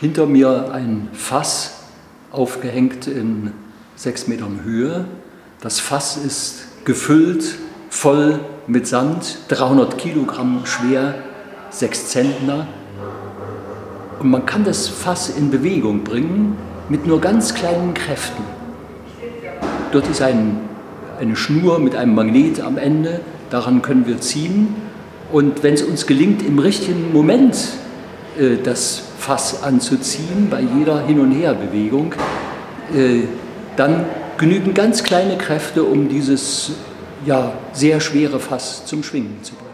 Hinter mir ein Fass, aufgehängt in 6 Metern Höhe. Das Fass ist gefüllt, voll mit Sand, 300 Kilogramm schwer, 6 Zentner. Und man kann das Fass in Bewegung bringen mit nur ganz kleinen Kräften. Dort ist eine Schnur mit einem Magnet am Ende, daran können wir ziehen. Und wenn es uns gelingt, im richtigen Moment das Fass anzuziehen, bei jeder Hin- und Herbewegung, dann genügen ganz kleine Kräfte, um dieses sehr schwere Fass zum Schwingen zu bringen.